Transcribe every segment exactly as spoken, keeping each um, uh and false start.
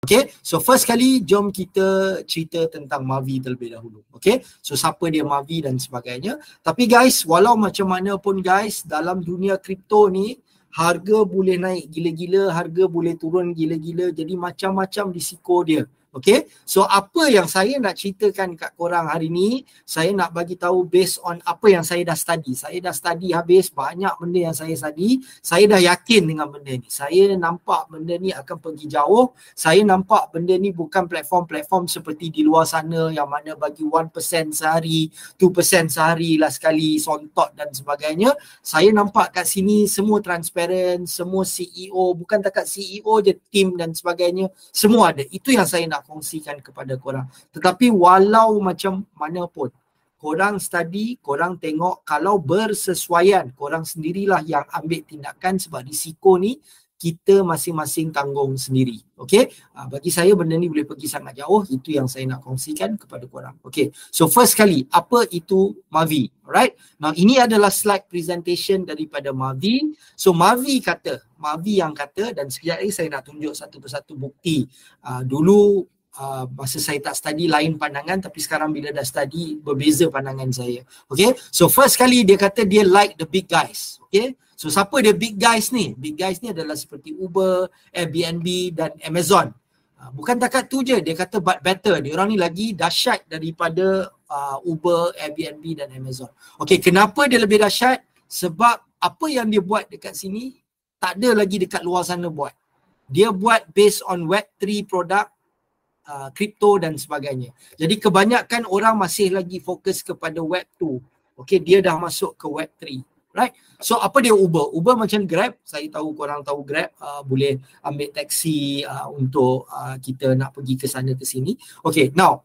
Okay, so first kali jom kita cerita tentang Mavi terlebih dahulu. Okay, so siapa dia Mavi dan sebagainya. Tapi guys, walau macam mana pun guys, dalam dunia kripto ni, harga boleh naik gila-gila, harga boleh turun gila-gila, jadi macam-macam risiko dia. Okay, so apa yang saya nak ceritakan kat korang hari ni, saya nak bagi tahu based on apa yang saya dah study. Saya dah study habis banyak benda yang saya study. Saya dah yakin dengan benda ni. Saya nampak benda ni akan pergi jauh. Saya nampak benda ni bukan platform-platform seperti di luar sana yang mana bagi one percent sehari, two percent sehari lah sekali, sontot dan sebagainya. Saya nampak kat sini semua transparent, semua C E O, bukan takat C E O je, team dan sebagainya, semua ada. Itu yang saya nak kongsikan kepada korang. Tetapi walau macam mana pun, korang study, korang tengok kalau bersesuaian, korang sendirilah yang ambil tindakan sebab risiko ni kita masing-masing tanggung sendiri. Okay, ha, bagi saya benda ni boleh pergi sangat jauh. Itu yang saya nak kongsikan kepada korang. Okay, so first kali, apa itu Mavi? Alright, now ini adalah slide presentation daripada Mavi. So Mavi kata, Mavi yang kata, dan sekejap lagi saya nak tunjuk satu persatu bukti. Uh, dulu Uh, masa saya tak study lain pandangan, tapi sekarang bila dah study berbeza pandangan saya. Okay, so first kali dia kata dia like the big guys. Okay, so siapa dia big guys ni? Big guys ni adalah seperti Uber, Airbnb dan Amazon. uh, Bukan takat tu je, dia kata but better. Dia orang ni lagi dahsyat daripada uh, Uber, Airbnb dan Amazon. Okay, kenapa dia lebih dahsyat? Sebab apa yang dia buat dekat sini tak ada lagi dekat luar sana buat. Dia buat based on web three product, kripto uh, dan sebagainya. Jadi kebanyakan orang masih lagi fokus kepada web two. Okay, dia dah masuk ke web three. Right? So apa dia Uber? Uber macam Grab. Saya tahu korang tahu Grab. Uh, boleh ambil taksi uh, untuk uh, kita nak pergi ke sana ke sini. Okay, now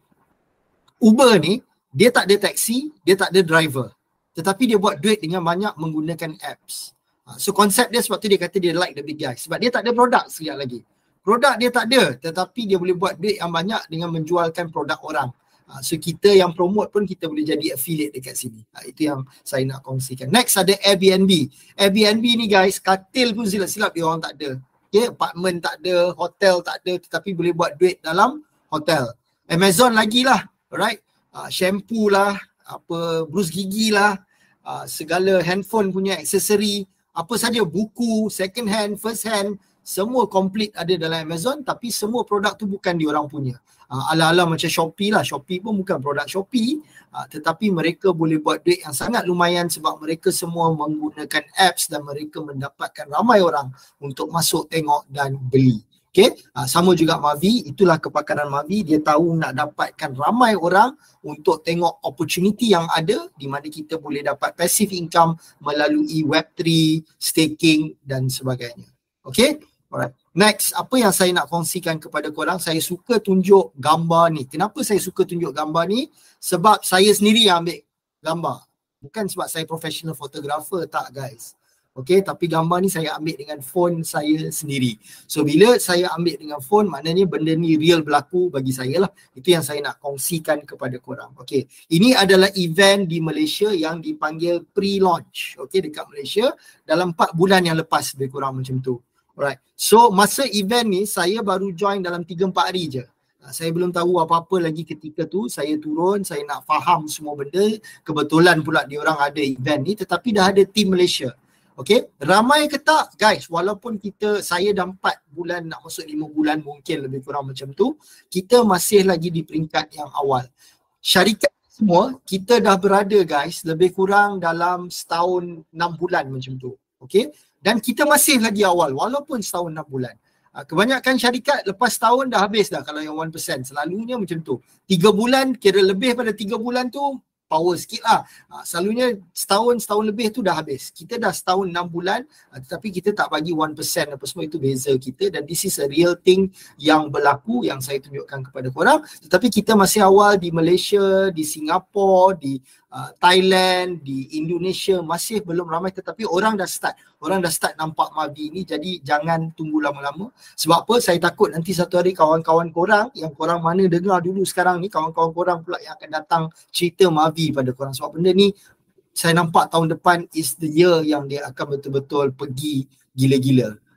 Uber ni dia tak ada taksi, dia tak ada driver. Tetapi dia buat duit dengan banyak menggunakan apps. Uh, so konsep dia sebab tu dia kata dia like the big guys. Sebab dia tak ada produk sekejap lagi. Produk dia tak ada, tetapi dia boleh buat duit yang banyak dengan menjualkan produk orang. Ha, so kita yang promote pun kita boleh jadi affiliate dekat sini. Ha, itu yang saya nak kongsikan. Next ada Airbnb. Airbnb ni guys, katil pun silap-silap dia orang tak ada. Okay, apartment tak ada, hotel tak ada, tetapi boleh buat duit dalam hotel. Amazon lagi lah, alright. Ha, shampoo lah, apa brus gigi lah, ha, segala handphone punya aksesori, apa saja, buku, second hand, first hand, semua complete ada dalam Amazon, tapi semua produk tu bukan diorang punya. Uh, ala-ala macam Shopee lah. Shopee pun bukan produk Shopee, uh, tetapi mereka boleh buat duit yang sangat lumayan sebab mereka semua menggunakan apps dan mereka mendapatkan ramai orang untuk masuk, tengok dan beli. Okay, uh, sama juga Mavi, itulah kepakaran Mavi. Dia tahu nak dapatkan ramai orang untuk tengok opportunity yang ada di mana kita boleh dapat passive income melalui web three, staking dan sebagainya. Okay, alright. Next, apa yang saya nak kongsikan kepada korang, saya suka tunjuk gambar ni. Kenapa saya suka tunjuk gambar ni? Sebab saya sendiri yang ambil gambar. Bukan sebab saya professional photographer, tak guys. Okay, tapi gambar ni saya ambil dengan phone saya sendiri. So bila saya ambil dengan phone, maknanya benda ni real berlaku bagi saya lah. Itu yang saya nak kongsikan kepada korang. Okay, ini adalah event di Malaysia yang dipanggil pre-launch. Okay, dekat Malaysia dalam empat bulan yang lepas, lebih kurang macam tu. Alright, so masa event ni saya baru join dalam tiga empat hari je. Saya belum tahu apa-apa lagi ketika tu. Saya turun, saya nak faham semua benda. Kebetulan pula diorang ada event ni, tetapi dah ada team Malaysia. Okay, ramai ke tak guys, walaupun kita, saya dah empat bulan nak masuk lima bulan mungkin lebih kurang macam tu, kita masih lagi di peringkat yang awal. Syarikat semua, kita dah berada guys lebih kurang dalam setahun enam bulan macam tu. Okay, dan kita masih lagi awal walaupun setahun enam bulan. Kebanyakan syarikat lepas tahun dah habis dah kalau yang one percent. Selalunya macam tu. tiga bulan, kira lebih pada tiga bulan tu power sikit lah. Ha, selalunya setahun, setahun lebih tu dah habis. Kita dah setahun enam bulan, ha, tetapi kita tak bagi one percent apa semua, itu beza kita. Dan this is a real thing yang berlaku yang saya tunjukkan kepada korang. Tetapi kita masih awal di Malaysia, di Singapura, di uh, Thailand, di Indonesia, masih belum ramai, tetapi orang dah start. Orang dah start nampak Mavi ni, jadi jangan tunggu lama-lama. Sebab apa? Saya takut nanti satu hari kawan-kawan korang, yang korang mana dengar dulu sekarang ni, kawan-kawan korang pula yang akan datang cerita Mavi pada korang. Sebab benda ni saya nampak tahun depan is the year yang dia akan betul-betul pergi gila-gila.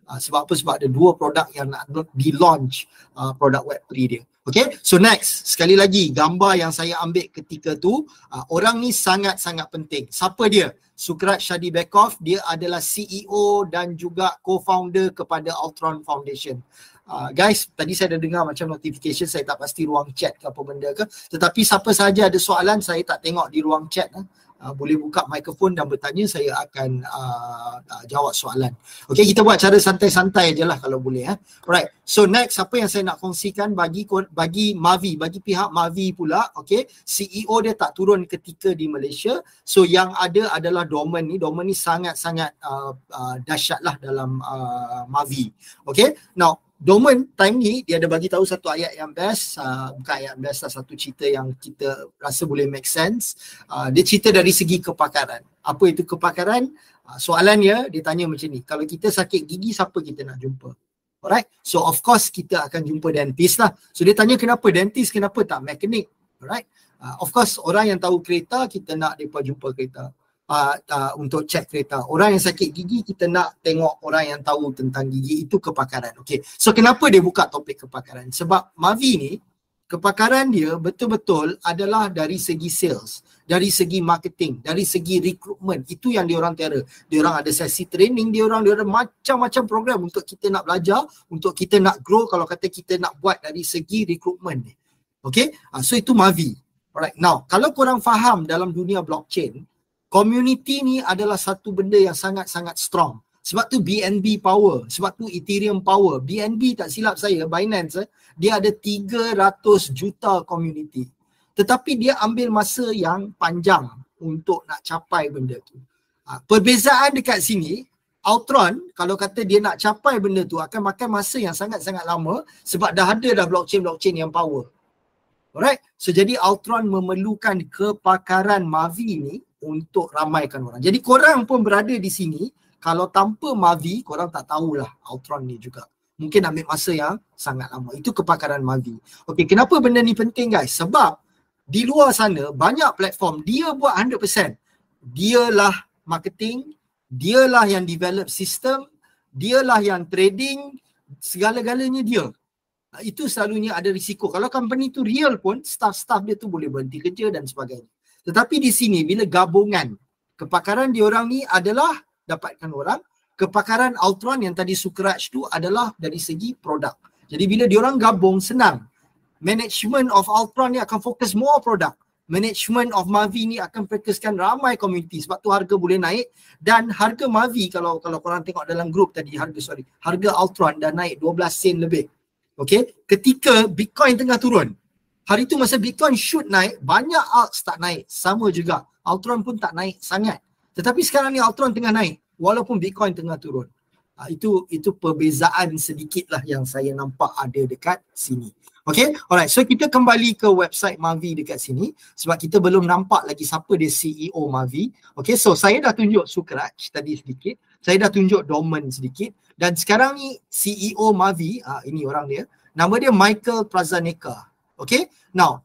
Uh, sebab apa? Sebab ada dua produk yang nak di-launch uh, produk web tiga dia. Okay, so next, sekali lagi gambar yang saya ambil ketika tu, uh, orang ni sangat-sangat penting. Siapa dia? Sukrat Shadi Bekov, dia adalah C E O dan juga co-founder kepada Altron Foundation. Uh, guys, tadi saya dah dengar macam notification, saya tak pasti ruang chat ke apa benda ke. Tetapi siapa sahaja ada soalan, saya tak tengok di ruang chat. Eh. Uh, boleh buka mikrofon dan bertanya, saya akan uh, uh, jawab soalan. Okay, kita buat cara santai-santai je lah kalau boleh. Eh. Alright, so next, apa yang saya nak kongsikan bagi bagi Mavi, bagi pihak Mavi pula, okay, C E O dia tak turun ketika di Malaysia. So yang ada adalah Domen ni, Domen ni sangat-sangat uh, uh, dahsyat lah dalam uh, Mavi. Okay, now Domen time ni dia ada bagi tahu satu ayat yang best, uh, bukan ayat best lah, satu cerita yang kita rasa boleh make sense. Uh, dia cerita dari segi kepakaran. Apa itu kepakaran? Uh, soalannya dia tanya macam ni, kalau kita sakit gigi siapa kita nak jumpa? Alright, so of course kita akan jumpa dentist lah. So dia tanya kenapa dentist, kenapa tak mekanik? Alright, uh, of course orang yang tahu kereta kita nak mereka jumpa kereta. Uh, uh, untuk cek kereta. Orang yang sakit gigi kita nak tengok orang yang tahu tentang gigi, itu kepakaran. Okay, so kenapa dia buka topik kepakaran? Sebab Mavi ni kepakaran dia betul-betul adalah dari segi sales, dari segi marketing, dari segi recruitment. Itu yang diorang tiada. Diorang ada sesi training, diorang ada macam-macam program untuk kita nak belajar, untuk kita nak grow, kalau kata kita nak buat dari segi recruitment ni. Okay, uh, so itu Mavi. Alright, now kalau korang faham dalam dunia blockchain, community ni adalah satu benda yang sangat-sangat strong. Sebab tu B N B power, sebab tu Ethereum power. B N B tak silap saya, Binance, eh, dia ada tiga ratus juta community. Tetapi dia ambil masa yang panjang untuk nak capai benda tu. Ha, perbezaan dekat sini, Altron kalau kata dia nak capai benda tu akan makan masa yang sangat-sangat lama sebab dah ada dah blockchain-blockchain yang power. Alright, so jadi Altron memerlukan kepakaran Mavi ni untuk ramaikan orang. Jadi korang pun berada di sini, kalau tanpa Mavi, korang tak tahulah Altron ni juga. Mungkin ambil masa yang sangat lama. Itu kepakaran Mavi. Okey, kenapa benda ni penting guys? Sebab di luar sana banyak platform, dia buat one hundred percent. Dialah marketing, dialah yang develop sistem, dialah yang trading, segala-galanya dia. Itu selalunya ada risiko. Kalau company tu real pun, staff-staff dia tu boleh berhenti kerja dan sebagainya. Tetapi di sini bila gabungan, kepakaran diorang ni adalah dapatkan orang, kepakaran Altron yang tadi Sukraj tu adalah dari segi produk. Jadi bila diorang gabung senang. Management of Altron ni akan fokus more produk. Management of Mavi ni akan fokuskan ramai community sebab tu harga boleh naik dan harga Mavi kalau kalau korang tengok dalam group tadi harga sorry, harga Altron dah naik dua belas sen lebih. Okey, ketika Bitcoin tengah turun. Hari tu masa Bitcoin shoot naik, banyak alts tak naik. Sama juga. Altron pun tak naik sangat. Tetapi sekarang ni Altron tengah naik walaupun Bitcoin tengah turun. Ha, itu itu perbezaan sedikit lah yang saya nampak ada dekat sini. Okay, alright. So kita kembali ke website Mavi dekat sini sebab kita belum nampak lagi siapa dia C E O Mavi. Okay, so saya dah tunjuk Sukraj tadi sedikit. Saya dah tunjuk Domen sedikit. Dan sekarang ni C E O Mavi, ha, ini orang dia. Nama dia Michael Prazaneka. Okay, now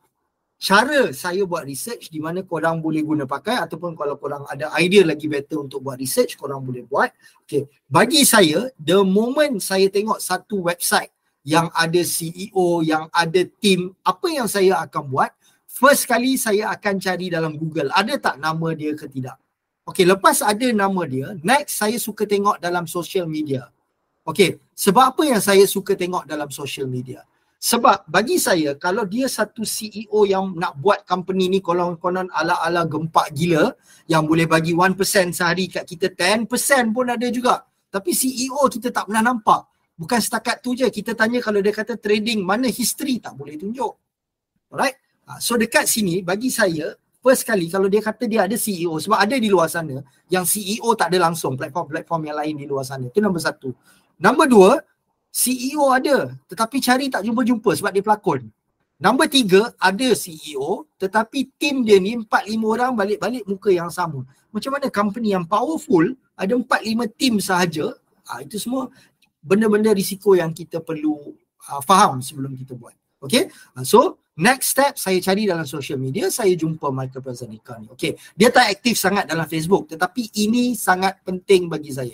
cara saya buat research di mana korang boleh guna pakai ataupun kalau korang ada idea lagi better untuk buat research, korang boleh buat. Okay, bagi saya, the moment saya tengok satu website yang ada C E O, yang ada team, apa yang saya akan buat, first kali saya akan cari dalam Google, ada tak nama dia ke tidak. Okay, lepas ada nama dia, next saya suka tengok dalam social media. Okay, sebab apa yang saya suka tengok dalam social media? Sebab bagi saya, kalau dia satu C E O yang nak buat company ni konon-konon ala-ala gempak gila, yang boleh bagi one percent sehari kat kita, ten percent pun ada juga. Tapi C E O kita tak pernah nampak. Bukan setakat tu je, kita tanya kalau dia kata trading, mana history tak boleh tunjuk. Alright? So dekat sini, bagi saya, first kali kalau dia kata dia ada C E O, sebab ada di luar sana, yang C E O tak ada langsung, platform-platform yang lain di luar sana. Itu nombor satu. Nombor dua, C E O ada, tetapi cari tak jumpa-jumpa sebab dia pelakon. Nombor tiga, ada C E O, tetapi tim dia ni empat lima orang balik-balik muka yang sama. Macam mana company yang powerful, ada empat lima tim sahaja, ha, itu semua benda-benda risiko yang kita perlu uh, faham sebelum kita buat. Okay, uh, so next step saya cari dalam social media, saya jumpa Michael Prazaneka ni. Okay, dia tak aktif sangat dalam Facebook, tetapi ini sangat penting bagi saya.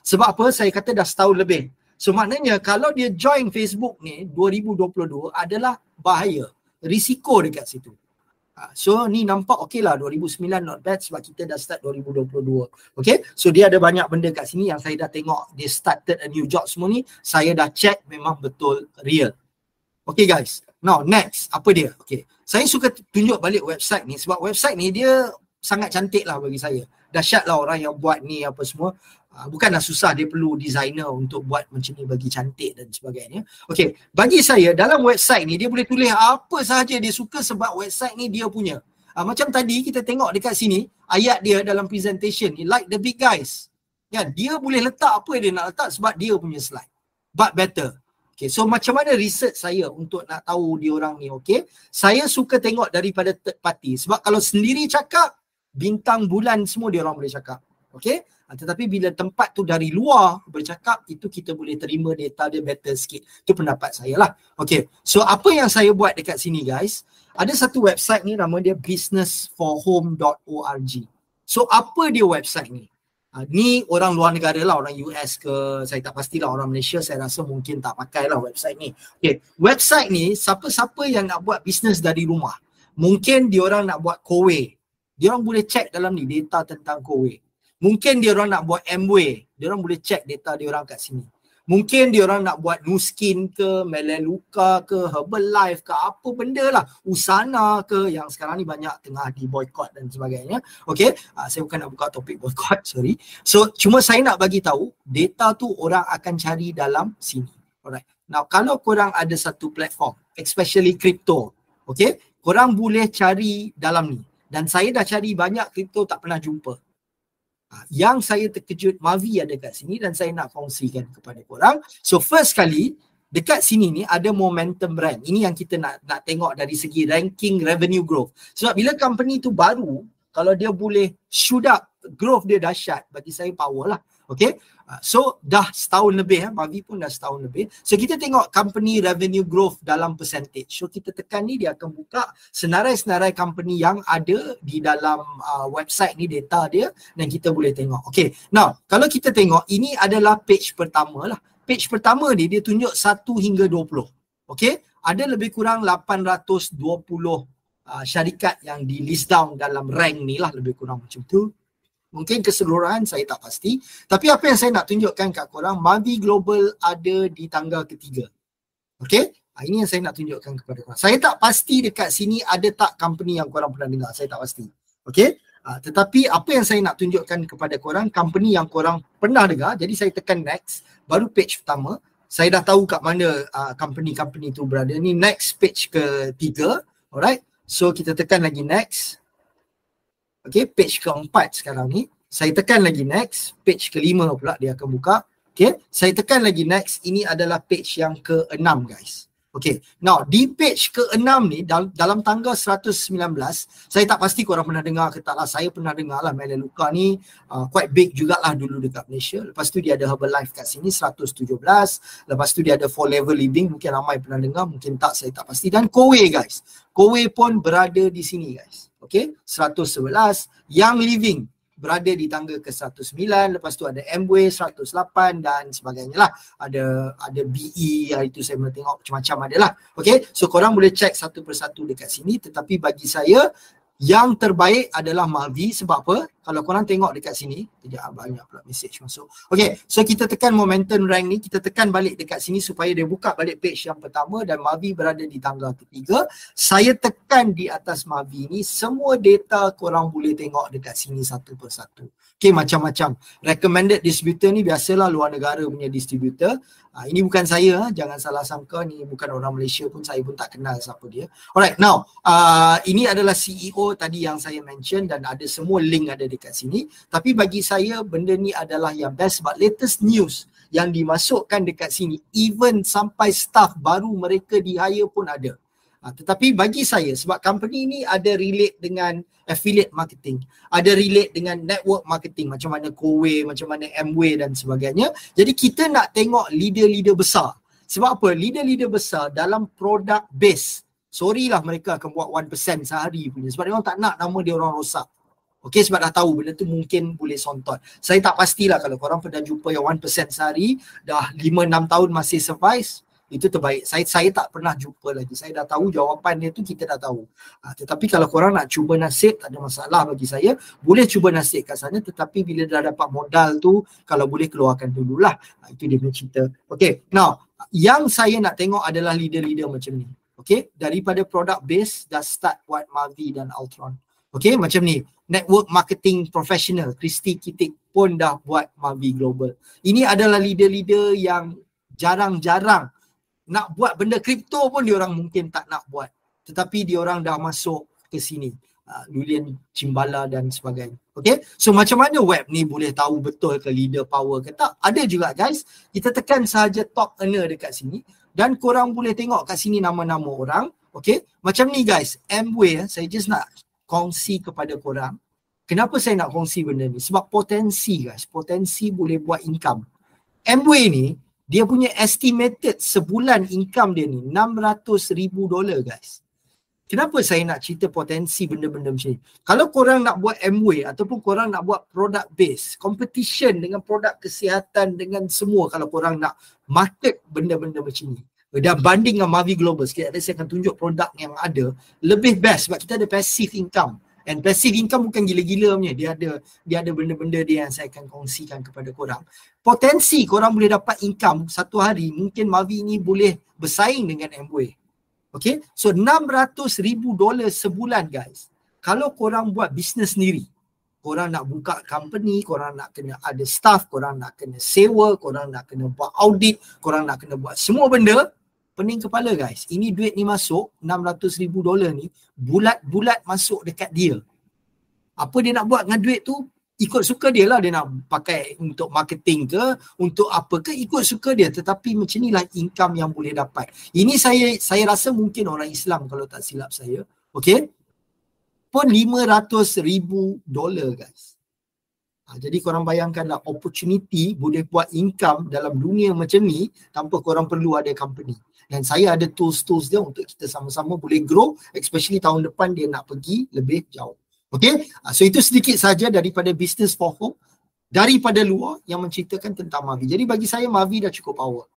Sebab apa? Saya kata dah setahun lebih. So maknanya kalau dia join Facebook ni dua ribu dua puluh dua adalah bahaya. Risiko dekat situ. So ni nampak okey lah dua ribu sembilan not bad sebab kita dah start dua ribu dua puluh dua. Okay, so dia ada banyak benda kat sini yang saya dah tengok dia started a new job semua ni. Saya dah check memang betul real. Okay guys, now next apa dia? Okay, saya suka tunjuk balik website ni sebab website ni dia sangat cantik lah bagi saya. Dahsyat lah orang yang buat ni apa semua. Bukanlah susah, dia perlu designer untuk buat macam ni bagi cantik dan sebagainya. Okay, bagi saya dalam website ni dia boleh tulis apa sahaja dia suka sebab website ni dia punya. Ha, macam tadi kita tengok dekat sini ayat dia dalam presentation ni, like the big guys. Ya, dia boleh letak apa dia nak letak sebab dia punya slide. But better. Okay, so macam mana research saya untuk nak tahu dia orang ni, okay? Saya suka tengok daripada third party sebab kalau sendiri cakap, bintang bulan semua dia orang boleh cakap. Okay? Tetapi bila tempat tu dari luar bercakap, itu kita boleh terima data dia better sikit. Itu pendapat saya lah. Okay, so apa yang saya buat dekat sini guys, ada satu website ni nama dia business for home dot org. So apa dia website ni? Ha, ni orang luar negara lah, orang U S ke, saya tak pastilah, orang Malaysia saya rasa mungkin tak pakai lah website ni. Okay, website ni siapa-siapa yang nak buat bisnes dari rumah, mungkin diorang nak buat Kowe, diorang boleh check dalam ni data tentang Kowe. Mungkin dia orang nak buat Amway, dia orang boleh check data dia orang kat sini. Mungkin dia orang nak buat Nuskin ke, Melaleuca ke, Herbalife ke, apa benda lah, Usana ke, yang sekarang ni banyak tengah di boycott dan sebagainya. Okay, uh, saya bukan nak buka topik boycott, sorry. So cuma saya nak bagi tahu data tu orang akan cari dalam sini. Alright. Now kalau korang ada satu platform, especially crypto, okay, korang boleh cari dalam ni. Dan saya dah cari banyak crypto tak pernah jumpa. Yang saya terkejut, Mavi ada kat sini dan saya nak kongsikan kepada korang. So first kali dekat sini ni ada momentum rank. Ini yang kita nak nak tengok dari segi ranking revenue growth. Sebab bila company tu baru, kalau dia boleh shoot up growth dia dahsyat, bagi saya power lah. Okay, so dah setahun lebih, eh? Mavi pun dah setahun lebih. So kita tengok company revenue growth dalam percentage. So kita tekan ni, dia akan buka senarai-senarai company yang ada di dalam uh, website ni, data dia, dan kita boleh tengok. Okay, now kalau kita tengok, ini adalah page pertama lah. Page pertama ni dia tunjuk satu hingga dua puluh. Okay, ada lebih kurang lapan ratus dua puluh uh, syarikat yang di list down dalam rank ni lah, lebih kurang macam tu. Mungkin keseluruhan saya tak pasti. Tapi apa yang saya nak tunjukkan kat korang, Mavi Global ada di tangga ketiga. Okay, ini yang saya nak tunjukkan kepada korang. Saya tak pasti dekat sini ada tak company yang korang pernah dengar, saya tak pasti. Okay, tetapi apa yang saya nak tunjukkan kepada korang, company yang korang pernah dengar. Jadi saya tekan next, baru page pertama. Saya dah tahu kat mana uh, company-company tu berada. Ni next page ketiga. Alright, so kita tekan lagi next. Okay, page keempat sekarang ni. Saya tekan lagi next. Page kelima pula dia akan buka. Okay, saya tekan lagi next. Ini adalah page yang keenam guys. Okay, now di page keenam ni dal- dalam tangga seratus sembilan belas, saya tak pasti korang pernah dengar ke tak lah. Saya pernah dengar lah, Melaleuca ni uh, quite big jugalah dulu dekat Malaysia. Lepas tu dia ada Herbalife kat sini seratus tujuh belas. Lepas tu dia ada four level living, mungkin ramai pernah dengar, mungkin tak, saya tak pasti. Dan Kowe guys, Kowe pun berada di sini guys. Okay, seratus sebelas. Young Living berada di tangga ke seratus sembilan. Lepas tu ada Amway seratus lapan dan sebagainya lah. Ada ada B E, hari tu saya boleh tengok macam-macam ada lah. Okay, so korang boleh check satu persatu dekat sini. Tetapi bagi saya yang terbaik adalah Mavi. Sebab apa? Kalau korang tengok dekat sini, sekejap, banyak pula message masuk. Okay, so kita tekan momentum rank ni, kita tekan balik dekat sini supaya dia buka balik page yang pertama dan Mavi berada di tangga ketiga. Saya tekan di atas Mavi ni, semua data korang boleh tengok dekat sini satu persatu. Okay, macam-macam. Recommended distributor ni biasalah luar negara punya distributor. Ha, ini bukan saya, ha? Jangan salah sangka, ni bukan orang Malaysia pun, saya pun tak kenal siapa dia. Alright, now uh, ini adalah C E O tadi yang saya mention dan ada semua link ada dekat sini. Tapi bagi saya benda ni adalah yang best sebab latest news yang dimasukkan dekat sini, even sampai staff baru mereka di hire pun ada. Ha, tetapi bagi saya, sebab company ni ada relate dengan affiliate marketing, ada relate dengan network marketing, macam mana Kowe, macam mana Amway dan sebagainya. Jadi kita nak tengok leader-leader besar. Sebab apa? Leader-leader besar dalam product base, sorry lah mereka akan buat one percent sehari punya, sebab dia orang tak nak nama dia orang rosak. Okay, sebab dah tahu benda tu mungkin boleh sontot. Saya tak pastilah kalau korang pernah jumpa yang one percent sehari, dah lima enam tahun masih survive, itu terbaik. Saya saya tak pernah jumpa lagi. Saya dah tahu jawapan dia tu, kita dah tahu. Ha, tetapi kalau korang nak cuba nasib, tak ada masalah bagi saya. Boleh cuba nasib kat sana, tetapi bila dah dapat modal tu, kalau boleh keluarkan dululah. Ha, itu dia punya cerita. Okay, now, yang saya nak tengok adalah leader-leader macam ni. Okay, daripada product base, dah start buat Mavi dan Altron. Okay, macam ni. Network marketing professional, Christy Kitik pun dah buat Mavi Global. Ini adalah leader-leader yang jarang-jarang nak buat benda kripto pun diorang mungkin tak nak buat. Tetapi diorang dah masuk ke sini. Uh, Julian Cimbala dan sebagainya. Okay, so macam mana web ni boleh tahu betul ke leader power ke tak? Ada juga guys, kita tekan sahaja top earner dekat sini dan korang boleh tengok kat sini nama-nama orang. Okay, macam ni guys, Amway, saya just nak kongsi kepada korang. Kenapa saya nak kongsi benda ni? Sebab potensi guys, potensi boleh buat income. Amway ni, dia punya estimated sebulan income dia ni enam ratus ribu dolar guys. Kenapa saya nak cerita potensi benda-benda macam ni? Kalau korang nak buat Amway ataupun korang nak buat product base, competition dengan produk kesihatan, dengan semua, kalau korang nak market benda-benda macam ni, dan banding dengan Mavi Global, sekejap lagi saya akan tunjuk produk yang ada, lebih best sebab kita ada passive income. And passive income bukan gila-gila punya, dia ada dia ada benda-benda dia yang saya akan kongsikan kepada korang. Potensi korang boleh dapat income satu hari, mungkin Mavi ni boleh bersaing dengan Amway. Okay, so enam ratus ribu dolar sebulan guys. Kalau korang buat bisnes sendiri, korang nak buka company, korang nak kena ada staff, korang nak kena sewa, korang nak kena buat audit, korang nak kena buat semua benda, pening kepala guys. Ini duit ni masuk, enam ratus ribu dolar ni, bulat-bulat masuk dekat dia. Apa dia nak buat dengan duit tu? Ikut suka dia lah. Dia nak pakai untuk marketing ke, untuk apa ke, ikut suka dia. Tetapi macam inilah income yang boleh dapat. Ini saya saya rasa mungkin orang Islam kalau tak silap saya. Okay? Pun lima ratus ribu dolar guys. Ha, jadi korang bayangkanlah opportunity boleh buat income dalam dunia macam ni tanpa korang perlu ada company. Dan saya ada tools-tools dia untuk kita sama-sama boleh grow, especially tahun depan dia nak pergi lebih jauh. Okay, so itu sedikit saja daripada Business for Home daripada luar yang menceritakan tentang Mavi. Jadi bagi saya Mavi dah cukup power.